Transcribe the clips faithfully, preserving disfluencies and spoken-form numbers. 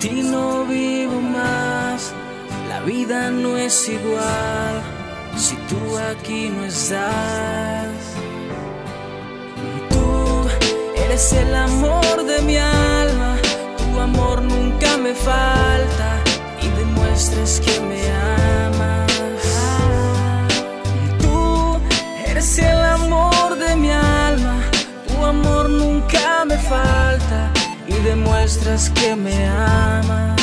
ti no vivo más, la vida no es igual si tú aquí no estás. Tú eres el amor de mi alma, tu amor nunca me falta y demuestras que me amas. Tú eres el amor de mi alma, tu amor nunca me falta y demuestras que me amas.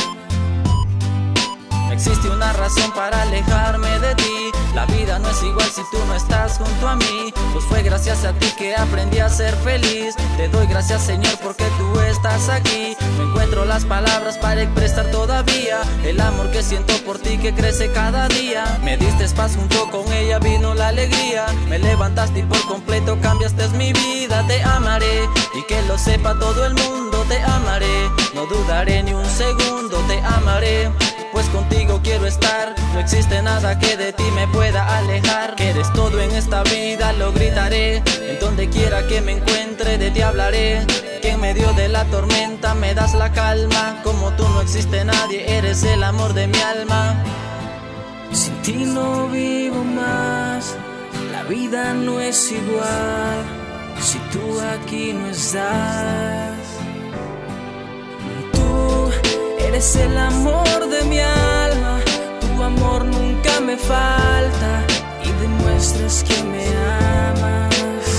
Existe una razón para alejarme de ti. La vida no es igual si tú no estás junto a mí. Pues fue gracias a ti que aprendí a ser feliz. Te doy gracias, Señor, porque tú estás aquí. No encuentro las palabras para expresar todavía el amor que siento por ti, que crece cada día. Me diste paz, junto con ella vino la alegría. Me levantaste y por completo cambiaste mi vida. Te amaré y que lo sepa todo el mundo. Te amaré, no dudaré ni un segundo. Te amaré, pues contigo quiero estar. No existe nada que de ti me pueda alejar. Que eres todo en esta vida, lo gritaré. En donde quiera que me encuentre, de ti hablaré. Que en medio de la tormenta me das la calma. Como tú no existe nadie, eres el amor de mi alma. Sin ti no vivo más, la vida no es igual si tú aquí no estás. Tú eres el amor de mi alma, tu amor nunca me falta y demuestras que me amas.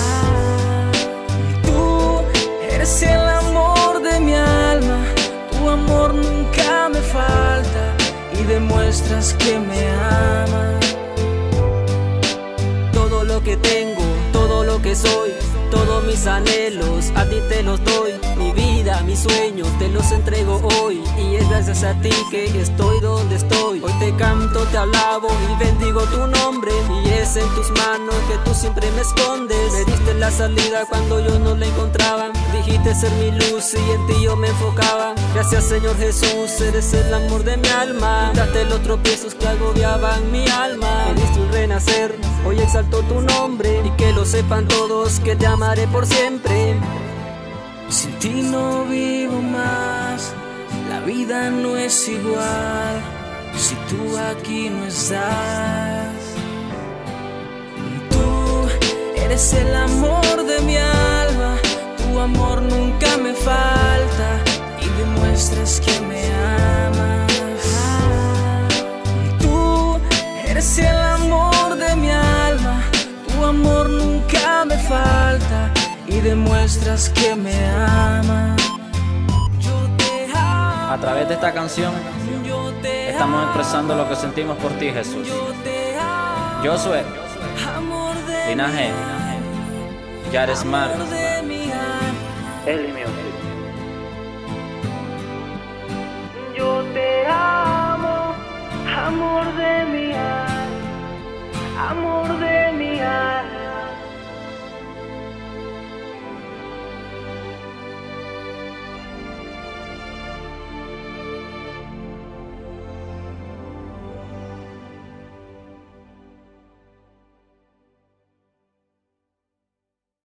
Tú eres el amor de mi alma, tu amor nunca me falta y demuestras que me amas. Todo lo que tengo, todo lo que soy, todos mis anhelos, a ti te los doy. Mi vida, mis sueños, te los entrego hoy. Y es gracias a ti que estoy donde estoy. Hoy te canto, te alabo y bendigo tu nombre. Y es en tus manos que tú siempre me escondes. Me diste la salida cuando yo no la encontraba. Dijiste ser mi luz y en ti yo me enfocaba. Gracias, Señor Jesús, eres el amor de mi alma. Quitaste los tropiezos que agobiaban mi alma. Me diste un renacer, hoy exalto tu nombre. Y que lo sepan todos que te amaré por siempre. Sin ti no vivo más, la vida no es igual si tú aquí no estás. Tú eres el amor de mi alma, tu amor nunca me falta y demuestras que me amas. Tú eres el amor de mi alma, tu amor nunca me falta y demuestras que me amas. A través de esta canción estamos expresando lo que sentimos por ti, Jesús. Josué, linaje, Yaresmar, Elimi.